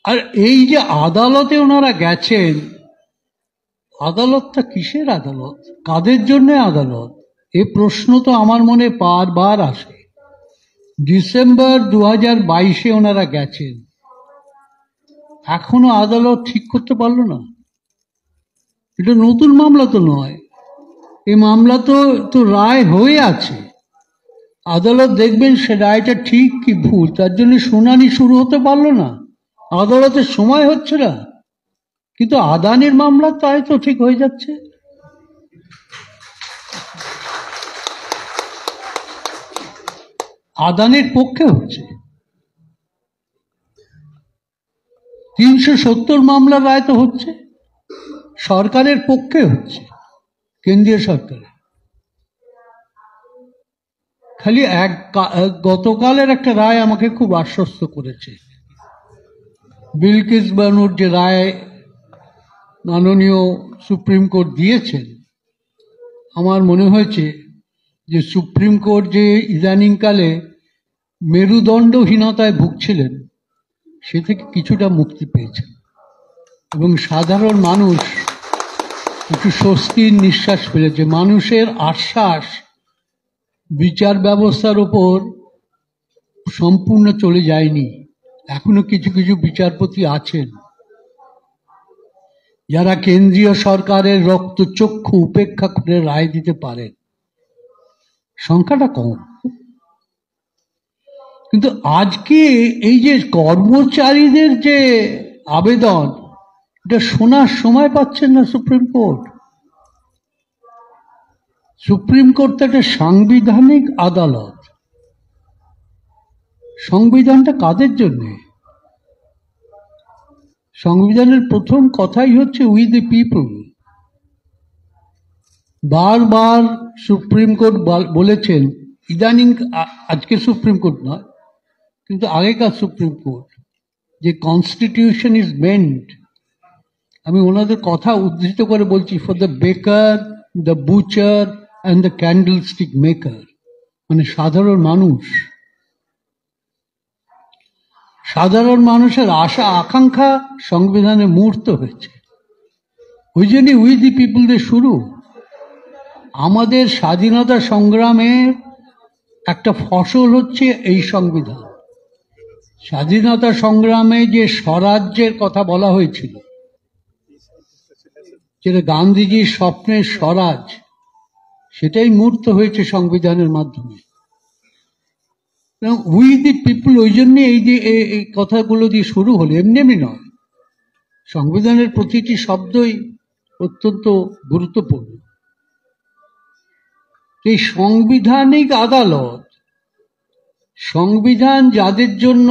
আর এই যে আদালতে ওনারা গেছেন, আদালতটা কিসের আদালত, কাদের জন্য আদালত, এ প্রশ্ন তো আমার মনে বারবার আসে। ডিসেম্বর 2022 ওনারা গেছেন, এখনো আদালত ঠিক করতে পারলো না। এটা নতুন মামলা তো নয়, এই মামলা তো রায় হয়ে আছে। আদালত দেখবেন সে রায়টা ঠিক কি ভুল, তার জন্য শুনানি শুরু হতে পারলো না, আদালতের সময় হচ্ছে না। কিন্তু আদানির মামলা তাই তো ঠিক হয়ে যাচ্ছে। আদানির পক্ষে হচ্ছে। 370 মামলার রায় তো হচ্ছে, সরকারের পক্ষে হচ্ছে, কেন্দ্রীয় সরকারের। খালি গতকালের একটা রায় আমাকে খুব আশ্বস্ত করেছে। বিলকিস বানুর যে রায় মাননীয় সুপ্রিম কোর্ট দিয়েছেন, আমার মনে হয়েছে যে সুপ্রিম কোর্ট যে ইদানিংকালে মেরুদণ্ডহীনতায় ভুগছিলেন, সে থেকে কিছুটা মুক্তি পেয়েছেন এবং সাধারণ মানুষ একটু স্বস্তির নিঃশ্বাস ফেলেছে। মানুষের আশ্বাস বিচার ব্যবস্থার উপর সম্পূর্ণ চলে যায়নি। এখনো কিছু কিছু বিচারপতি আছেন যারা কেন্দ্রীয় সরকারের রক্তচক্ষু উপেক্ষা করে রায় দিতে পারেন, সংখ্যাটা কম। কিন্তু আজকে এই যে কর্মচারীদের যে আবেদন, এটা শোনার সময় পাচ্ছেন না সুপ্রিম কোর্ট। সুপ্রিম কোর্ট তো একটা সাংবিধানিক আদালত। সংবিধানটা কাদের জন্য? সংবিধানের প্রথম কথাই হচ্ছে উই দ্য পিপল। বারবার সুপ্রিম কোর্ট বলেছেন, ইদানিং, আজকে সুপ্রিম কোর্ট নয় কিন্তু আগেকার সুপ্রিম কোর্ট, যে কনস্টিটিউশন ইজ মেন্ট, আমি ওনাদের কথা উদ্ধৃত করে বলছি, for the baker, the butcher and the candlestick maker, মানে সাধারণ মানুষ। সাধারণ মানুষের আশা আকাঙ্ক্ষা সংবিধানে মূর্ত হয়েছে। ওই জন্যই উই দি পিপল দিয়ে শুরু। আমাদের স্বাধীনতা সংগ্রামের একটা ফসল হচ্ছে এই সংবিধান। স্বাধীনতা সংগ্রামে যে স্বরাজ্যের কথা বলা হয়েছিল, যেটা গান্ধীজির স্বপ্নের স্বরাজ, সেটাই মূর্ত হয়েছে সংবিধানের মাধ্যমে। উই দি পিপল, ওই জন্য এই কথাগুলো দিয়ে শুরু হলো, এমনি এমনি নয়। সংবিধানের প্রতিটি শব্দই অত্যন্ত গুরুত্বপূর্ণ। এই সাংবিধানিক আদালত, সংবিধান যাদের জন্য,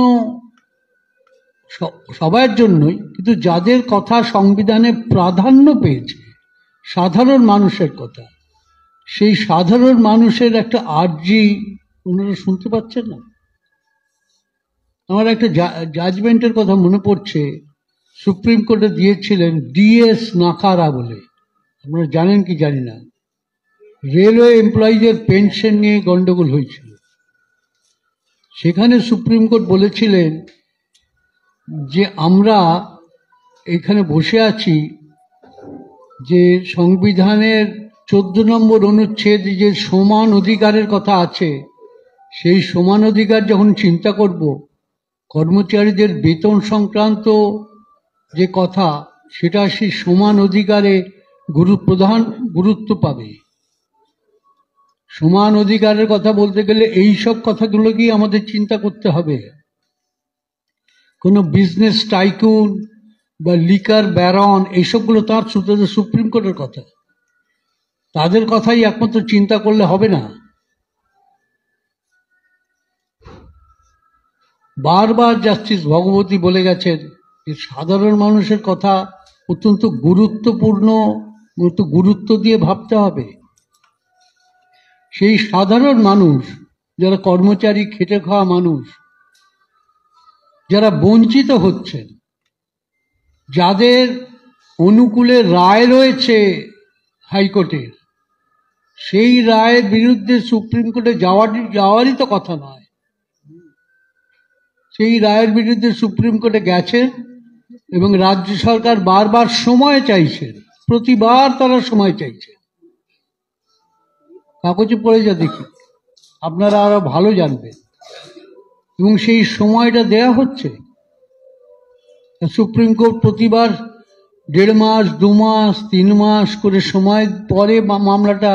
সবার জন্যই, কিন্তু যাদের কথা সংবিধানে প্রাধান্য পেয়েছে, সাধারণ মানুষের কথা, সেই সাধারণ মানুষের একটা আর্জি ওনারা শুনতে পাচ্ছেন না। আমার একটা জাজমেন্টের কথা মনে পড়ছে, সুপ্রিম কোর্টে দিয়েছিলেন ডিএস নাকারা বলে, আপনারা জানেন কি জানি না, রেলওয়ে এমপ্লয়িজের পেনশন নিয়ে গন্ডগোল হয়েছিল। সেখানে সুপ্রিম কোর্ট বলেছিলেন যে আমরা এখানে বসে আছি, যে সংবিধানের 14 নম্বর অনুচ্ছেদ যে সমান অধিকারের কথা আছে, সেই সমান অধিকার যখন চিন্তা করব, কর্মচারীদের বেতন সংক্রান্ত যে কথা, সেটা সেই সমান অধিকারে প্রধান গুরুত্ব পাবে। সমান অধিকারের কথা বলতে গেলে এই সব কথাগুলোকেই আমাদের চিন্তা করতে হবে। কোনো বিজনেস টাইকুন বা লিকার ব্যারন, এইসবগুলো তার সুপ্রিম কোর্টের কথা, তাদের কথাই একমাত্র চিন্তা করলে হবে না। বারবার জাস্টিস ভগবতী বলে গেছেন যে সাধারণ মানুষের কথা অত্যন্ত গুরুত্বপূর্ণ, গুরুত্ব দিয়ে ভাবতে হবে। সেই সাধারণ মানুষ, যারা কর্মচারী, খেটে খাওয়া মানুষ, যারা বঞ্চিত হচ্ছেন, যাদের অনুকূলে রায় রয়েছে হাইকোর্টের, সেই রায়ের বিরুদ্ধে সুপ্রিম কোর্টে যাওয়ারই তো কথা নয়। সেই রায়ের বিরুদ্ধে সুপ্রিম কোর্টে গেছেন, এবং রাজ্য সরকার বারবার সময় চাইছে, প্রতিবার তারা সময় চাইছে। কাগজে পড়ে যা দেখি, আপনারা আরো ভালো জানবেন। এবং সেই সময়টা দেয়া হচ্ছে। সুপ্রিম কোর্ট প্রতিবার 1.5 মাস, 2 মাস, 3 মাস করে সময় পরে মামলাটা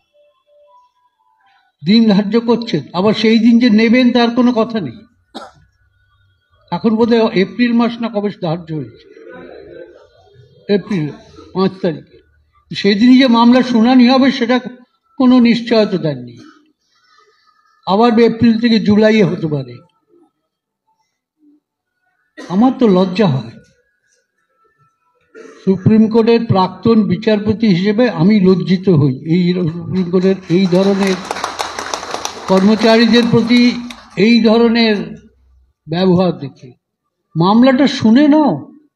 দিন ধার্য করছেন। আবার সেই দিন যে নেবেন তার কোনো কথা নেই। এখন বোধহয় এপ্রিল মাস না কবে ধার্য হয়েছে, এপ্রিল 5 তারিখে। সেই দিনই যে মামলা শুনানি হবে সেটা কোনো নিশ্চয়তা দেননি। আবার এপ্রিল থেকে জুলাইয়ে হতে পারে। আমার তো লজ্জা হয়। সুপ্রিম কোর্টের প্রাক্তন বিচারপতি হিসেবে আমি লজ্জিত হই এই সুপ্রিম কোর্টের এই ধরনের কর্মচারীদের প্রতি এই ধরনের ব্যবহার দেখে। মামলাটা শুনে নাও।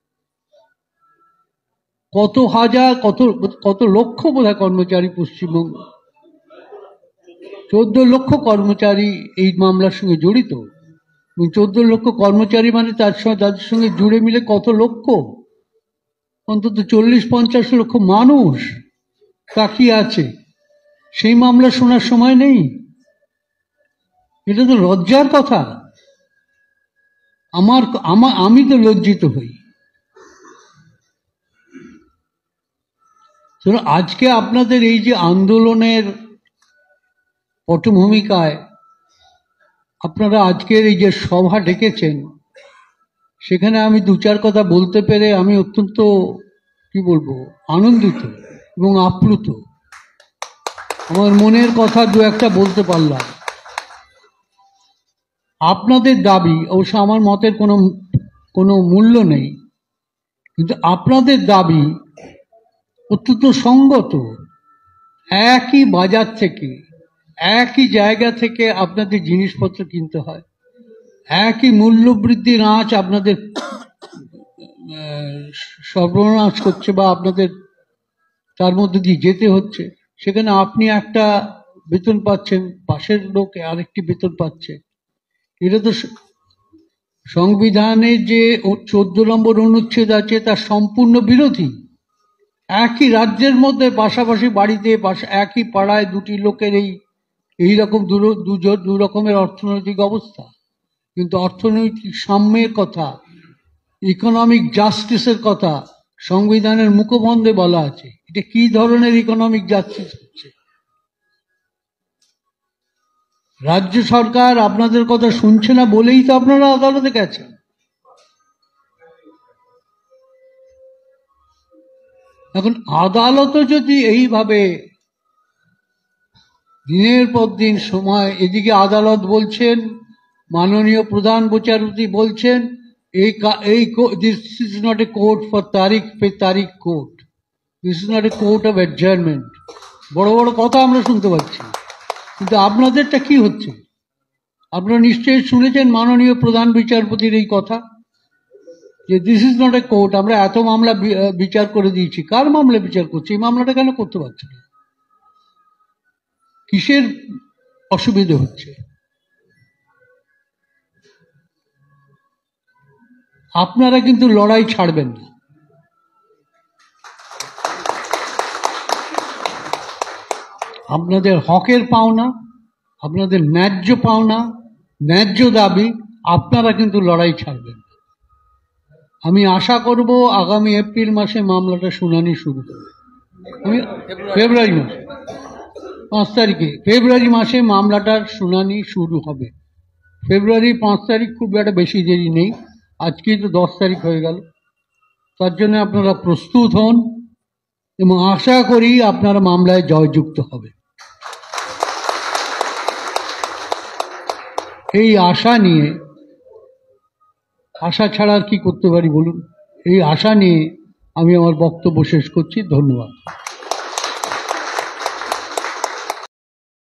কত হাজার, কত লক্ষ বোধহয় কর্মচারী পশ্চিমবঙ্গ, 14 লক্ষ কর্মচারী এই মামলার সঙ্গে জড়িত। 14 লক্ষ কর্মচারী মানে তাদের সঙ্গে জুড়ে মিলে কত লক্ষ, অন্তত 40-50 লক্ষ মানুষ তাকিয়ে আছে। সেই মামলা শোনার সময় নেই। এটা তো লজ্জার কথা। আমি তো লজ্জিত হই। আজকে আপনাদের এই যে আন্দোলনের পটভূমিকায় আপনারা আজকের এই যে সভা ডেকেছেন, সেখানে আমি 2-4 কথা বলতে পেরে আমি অত্যন্ত কি বলবো আনন্দিত এবং আপ্লুত। আমার মনের কথা 2-1টা বলতে পারলাম। আপনাদের দাবি, অবশ্য আমার মতের কোনো মূল্য নেই, কিন্তু আপনাদের দাবি অত্যন্ত সঙ্গত। একই বাজার থেকে, একই জায়গা থেকে আপনাদের জিনিসপত্র কিনতে হয়, একই মূল্যবৃদ্ধির আঁচ আপনাদের সর্বনাশ করছে বা আপনাদের তার মধ্যে দিয়ে যেতে হচ্ছে। সেখানে আপনি একটা বেতন পাচ্ছেন, পাশের লোক আরেকটি বেতন পাচ্ছে। এটা তো সংবিধানের যে 14 নম্বর অনুচ্ছেদ আছে তার সম্পূর্ণ বিরোধী। একই রাজ্যের মধ্যে পাশাপাশি বাড়িতে একই পাড়ায় 2টি লোকের এইরকম দু রকমের অর্থনৈতিক অবস্থা। কিন্তু অর্থনৈতিক সাম্যের কথা, ইকোনমিক জাস্টিসের কথা সংবিধানের মুখবন্ধে বলা আছে। এটা কি ধরনের ইকোনমিক জাস্টিস হচ্ছে? রাজ্য সরকার আপনাদের কথা শুনছে না বলেই তো আপনারা আদালতে গেছেন। এখন আদালতও যদি এইভাবে দিনের পর দিন সময়, এদিকে আদালত বলছেন, মাননীয় প্রধান বিচারপতি বলছেন this is not a court for তারিখ পে তারিখ court, this is not a court of adjournment. বড় বড় কথা আমরা শুনতে পাচ্ছি, কিন্তু আপনাদেরটা কি হচ্ছে? আপনারা নিশ্চয়ই শুনেছেন মাননীয় প্রধান বিচারপতির এই কথা যে this is not a court. আমরা এত মামলা বিচার করে দিয়েছি। কার মামলা বিচার করছি? এই মামলাটা কেন করতে পারছে না? কিসের অসুবিধে হচ্ছে? আপনারা কিন্তু লড়াই ছাড়বেন না। আপনাদের হকের পাওনা, আপনাদের ন্যায্য পাওনা, ন্যায্য দাবি, আপনারা কিন্তু লড়াই ছাড়বেন না। আমি আশা করব আগামী এপ্রিল মাসে মামলাটা শুনানি শুরু হবে। ফেব্রুয়ারি মাসে 5 তারিখে, ফেব্রুয়ারি মাসে মামলাটার শুনানি শুরু হবে। ফেব্রুয়ারি 5 তারিখ, খুব একটা বেশি দেরি নেই। আজকেই তো 10 তারিখ হয়ে গেল। তার জন্য আপনারা প্রস্তুত হন এবং আশা করি আপনারা মামলায় জয়যুক্ত হবে। এই আশা নিয়ে, আশা ছাড়া আর কি করতে পারি বলুন? এই আশা নিয়ে আমি আমার বক্তব্য শেষ করছি। ধন্যবাদ।